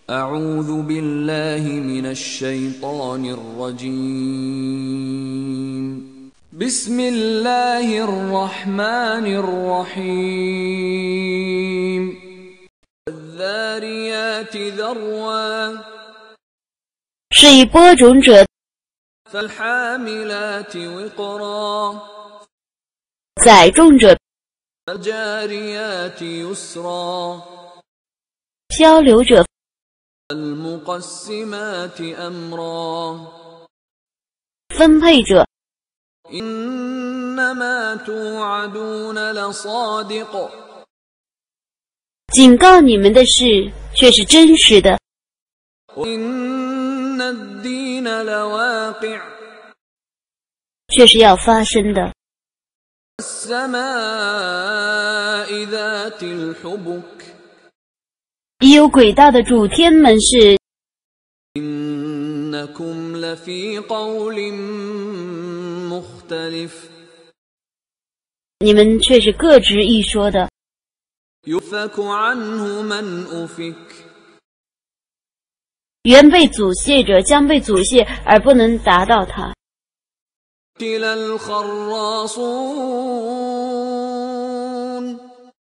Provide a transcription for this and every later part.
أعوذ بالله من الشيطان الرجيم. بسم الله الرحمن الرحيم. والذاريات ذروا 是以播种者 فالحاملات وقرا 载重者 فالجاريات يسرا 漂流者 فالمقسمات أمرا 分配者 إنما توعدون لصادق 警告你们的事却是真实的， وإن الدين لواقع 却是要发生的。 السماء ذات الحبك 已有轨道的主天们是， إنكم لفي قول مختلف 你们却是各执一说的。 يفك عنه من أفك 原被阻泄者将被阻泄，而不能达到它。 قتل الخراصون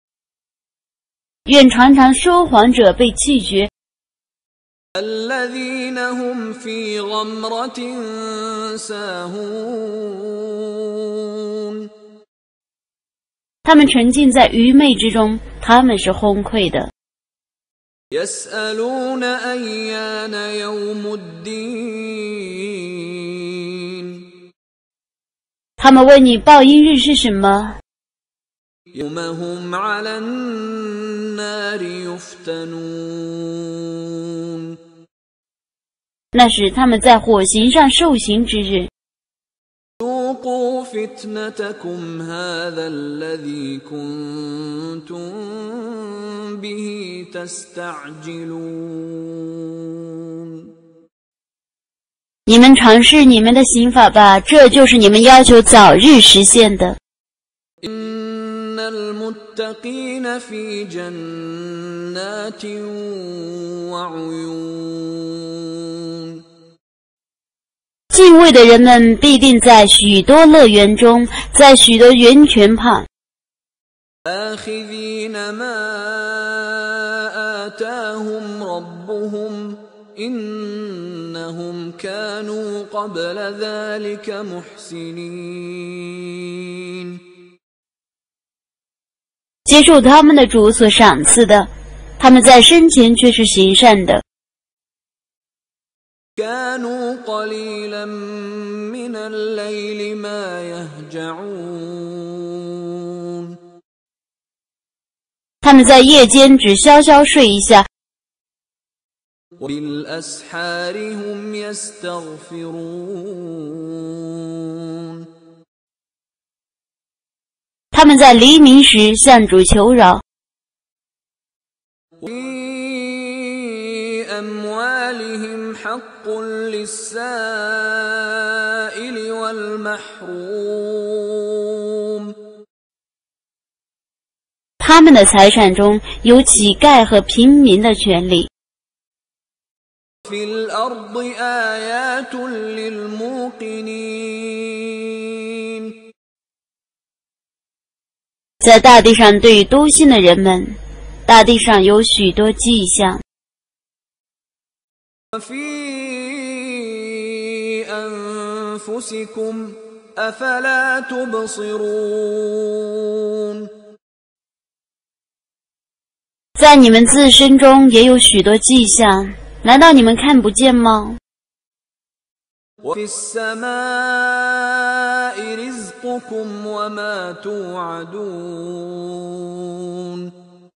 愿常常说谎者被弃绝， الذين هم في غمرة ساهون 他们沉浸在愚昧之中，他们是昏聩的。 يسألون أيان يوم الدين 他们问你报应日是什么？ يوم هم على النار يفتنون 那是他们在火刑上受刑之日。 ذوقوا فتنتكم هذا الذي كنتم به تستعجلون 你们尝试你们的刑法吧，这就是你们要求早日实现的。 إن المتقين في جنات وعيون 敬畏的人们必定在许多乐园中，在许多源泉旁， آخذين ما آتاهم ربهم إنهم كانوا قبل ذلك محسنين 接受他们的主所赏赐的，他们在生前却是行善的。 كانوا قليلا من الليل ما يهجعون 他们在夜间只稍稍睡一下， وبالأسحار هم يستغفرون 他们在黎明时向主求饶。 في أموالهم حق للسائل والمحروم 他们的财产中有乞丐和平民的权利。 في الأرض آيات للموقنين 在大地上对于笃信的人们，大地上有许多迹象。 وفي أنفسكم أفلا تبصرون 在你们自身中也有许多迹象，难道你们看不见吗？ وفي السماء رزقكم وما توعدون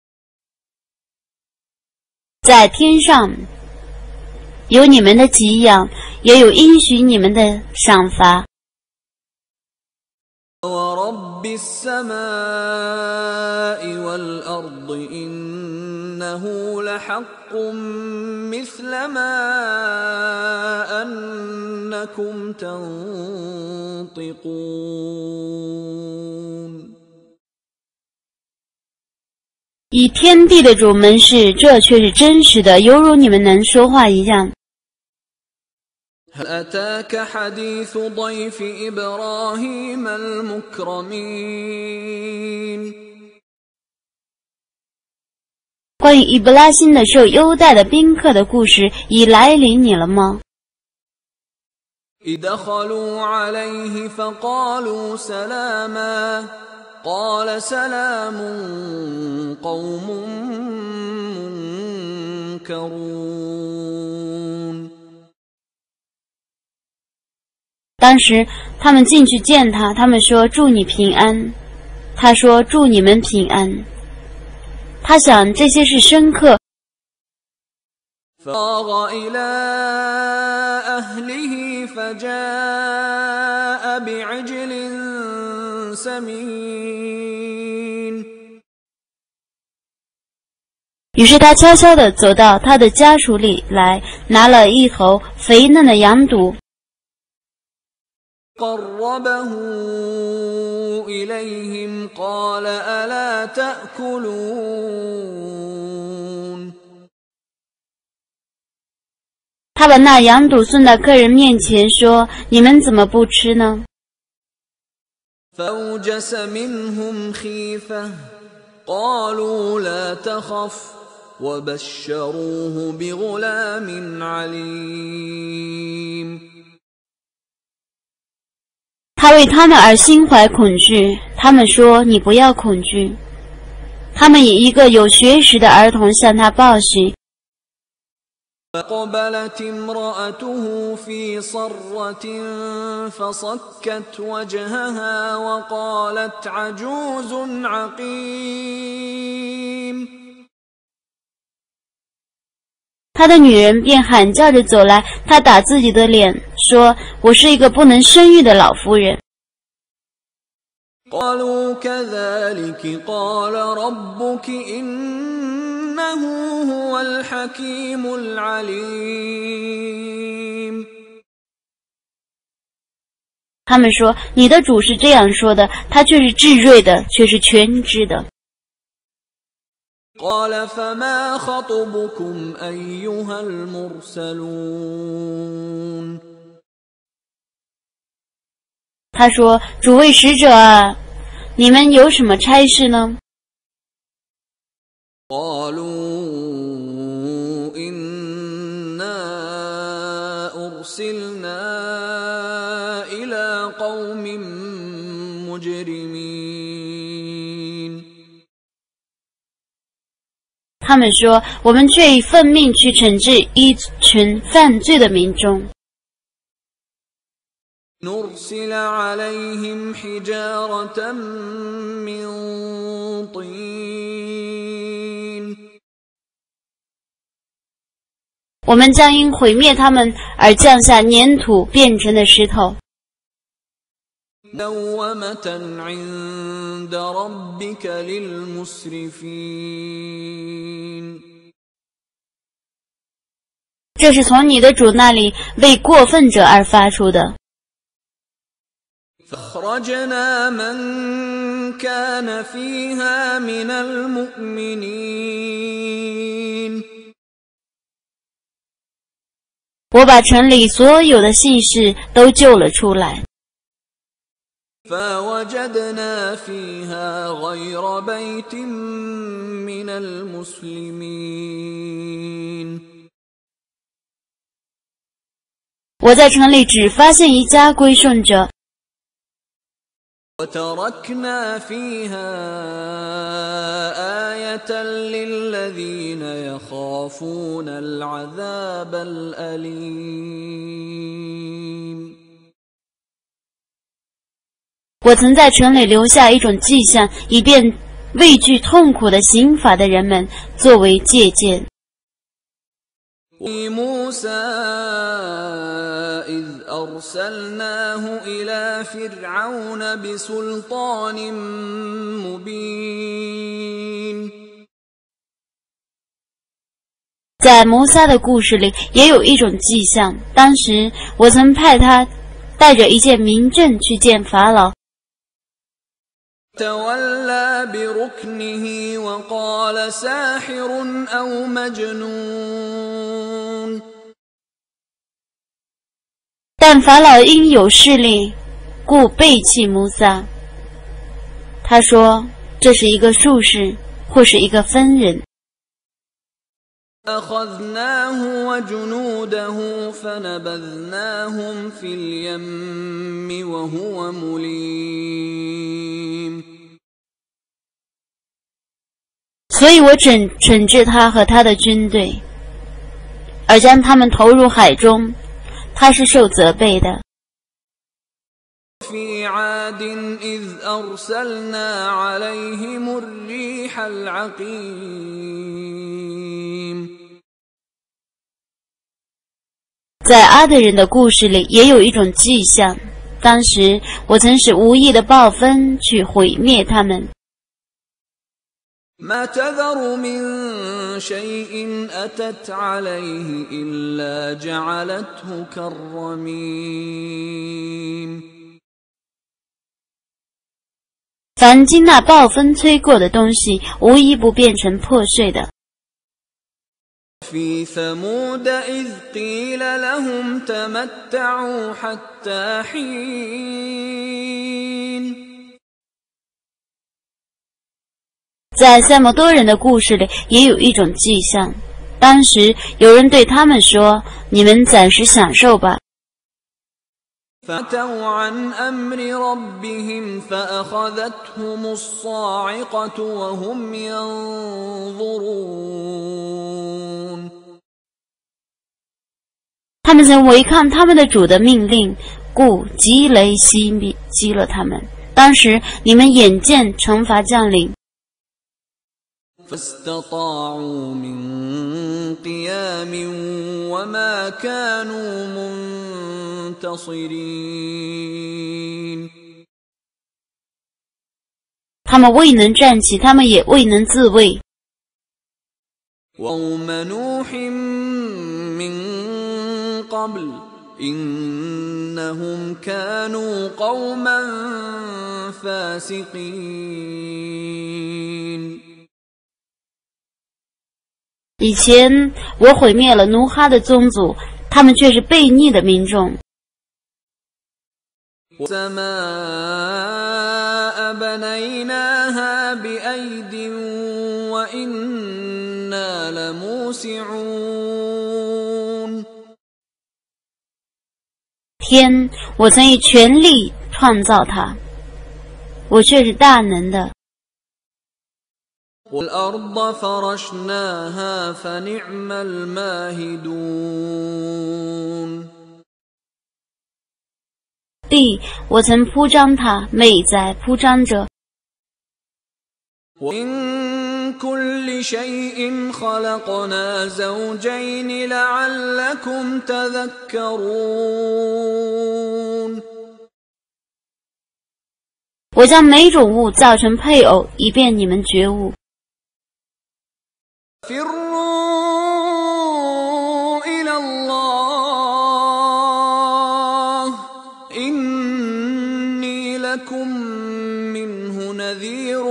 在天上有你们的给养，也有应许你们的赏罚。 ورب السماء والأرض إنه لحق مثل ما أنكم تنطقون 以天地的主盟誓，这却是真实的，犹如你们能说话一样。 هل أتاك حديث ضيف إبراهيم المكرمين 关于伊布拉欣的受优待的宾客的故事已来临你了吗？ إذ دخلوا عليه فقالوا سلاما قال سلام قوم منكرون 当时他们进去见他，他们说祝你平安。他说祝你们平安。他想这些是深刻。 فراغ إلى أهله فجاء بعجل سمين 于是他悄悄地走到他的家属里来，拿了一头肥嫩的羊犊。 قربه إليهم قال ألا تأكلون 他把那羊犊送到客人面前说：“你们怎么不吃呢？” فأوجس منهم خيفة قالوا لا تخف وبشروه بغلام عليم 他为他们而心怀恐惧，他们说：“你不要恐惧。”他们以一个有学识的儿童向他报喜。 فقبلت امرأته في صرة فصكت وجهها وقالت عجوز عقيم 他的女人便喊叫着走来，他打自己的脸，说：“我是一个不能生育的老妇人。” قالوا كذلك قال ربك إنه هو الحكيم العليم 他们说：“你的主是这样说的，他却是智睿的，却是全知的。” قال فما خطبكم أيها المرسلون 他说：“主位使者啊，你们有什么差事呢？” قالوا إنا أرسلنا إلى قوم مجرمين 他们说：“我们却已奉命去惩治一群犯罪的民众。” نرسل عليهم حجارة من طين 我们将因毁灭他们而降下粘土变成的石头。 مسومة عند ربك للمسرفين 这是从你的主那里为过分者而发出的。 فأخرجنا من كان فيها من المؤمنين 我把城里所有的信士都救了出来。 فوجدنا فيها غير بيت من المسلمين 我在城里只发现一家归顺者。 وتركنا فيها آية للذين يخافون العذاب الأليم 我曾在城里留下一种迹象，以便畏惧痛苦的刑罚的人们作为借鉴。 موسى إذ أرسلناه إلى فرعون بسلطان مبين 在摩撒的故事里也有一种迹象，当时我曾派他带着一件明证去见法老。 تولى بركنه وقال ساحر أو مجنون 但法老因有势力，故背弃摩萨。他说这是一个术士或是一个分人。 أخذناه وجنوده فنبذناهم في اليم وهو مليم 所以我惩治他和他的军队，而将他们投入海中，他是受责备的。 في عاد إذ أرسلنا عليهم الريح العقيم 在阿德人的故事里也有一种迹象，当时我曾使无意的暴风去毁灭他们。 ما تذر من شيء أتت عليه إلا جعلته كالرميم 凡经那暴风吹过的东西，无一不变成破碎的。 في ثمود إذ قيل لهم تمتعوا حتى حين 在塞摩多人的故事里也有一种迹象，当时有人对他们说：“你们暂时享受吧。” فَأَتَوْا عَنْ أَمْرِ رَبِّهِمْ فَأَخَذَتْهُمُ الصَّاعِقَةُ وَهُمْ يَنظُرُونَ 他们曾违抗他们的主的命令，故极雷袭击了他们。当时你们眼见惩罚降临。 فاستطاعوا من قيام وما كانوا منتصرين 他们未能站起，他们也未能自卫。 وقوم نوح من قبل إنهم كانوا قوما فاسقين 以前我毁灭了奴哈的宗族，他们却是悖逆的民众。 والسماء بنيناها بأيد وإنا لموسعون 天，我曾以全力创造它，我却是大能的。 والأرض فرشناها فنعم الماهدون 地，我曾铺张它，美哉铺张着。 ومن كل شيء خلقنا زوجين لعلكم تذكرون 我将每种物造成配偶，以便你们觉悟。 فِرُّوا إِلَى اللَّهِ إِنِّي لَكُمْ مِنْهُ نَذِيرٌ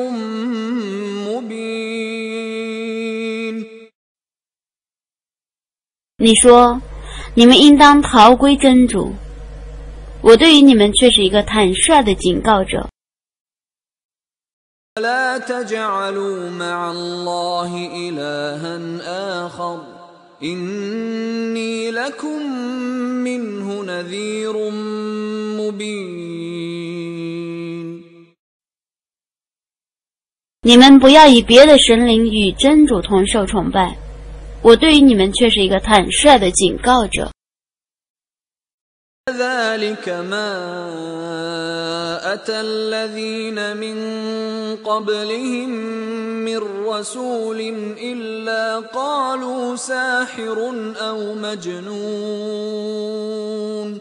مُبِينٌ 你说，你们应当逃归真主，我对于你们却是一个坦率的警告者。 لا تجعلوا مع الله إلها آخر إني لكم منه نذير مبين 你们不要以别的神灵与真主同受崇拜，我对于你们却是一个坦率的警告者。 ذلك ما أتى الذين من قبلهم من رسول إلا قالوا ساحر أو مجنون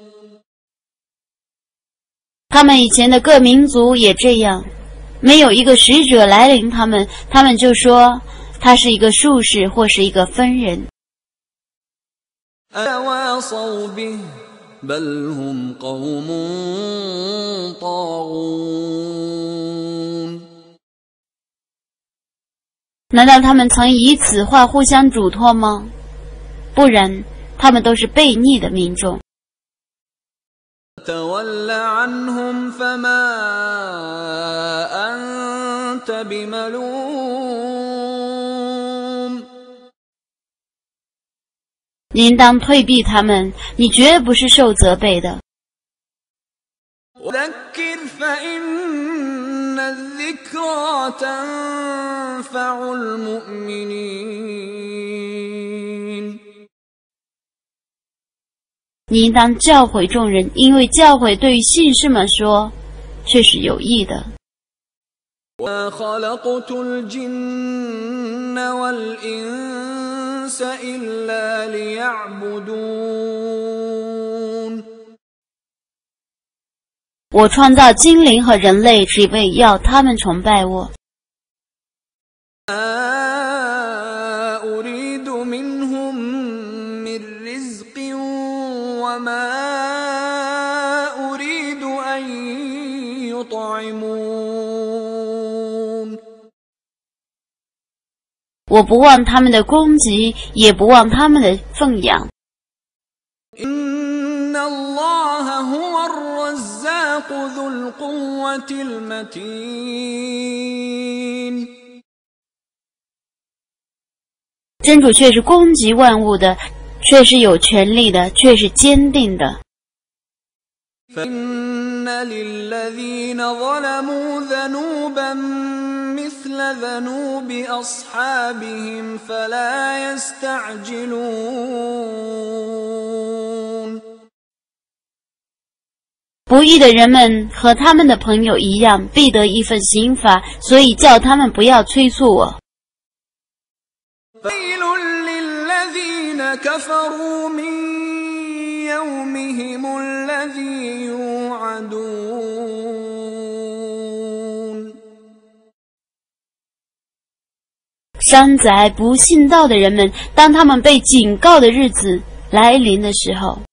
他们以前的各民族也这样，没有一个使者来临他们，他们就说他是一个术士或是一个分人。 أتواصوا به بل هم قوم طاغون 难道他们曾以此话互相嘱托吗？不然，他们都是悖逆的民众。 تول عنهم فما أنت بملوم 你应当退避他们，你绝不是受责备的。 وذكر فإن الذكرى تنفع المؤمنين 你应当教诲众人，因为教诲对于信士们说却是有益的。 وما خلقت الجن والإنس إلا ليعبدون 我创造精灵和人类，只为要他们崇拜我。 أريد منهم من رزق وما أريد أن يطعمون 我不忘他们的供给，也不忘他们的奉养。 إن الله هو الرزاق ذو القوة المتين 真主却是供给万物的，却是有权力的，却是坚定的。 فإن للذين ظلموا ذنوبا مثل ذنوب أصحابهم فلا يستعجلون 不义的人们和他们的朋友一样，必得一份刑罚，所以叫他们不要催促我。 ويل للذين كفروا من يومهم الذي يوعدون 伤哉不信道的人们，当他们被警告的日子来临的时候。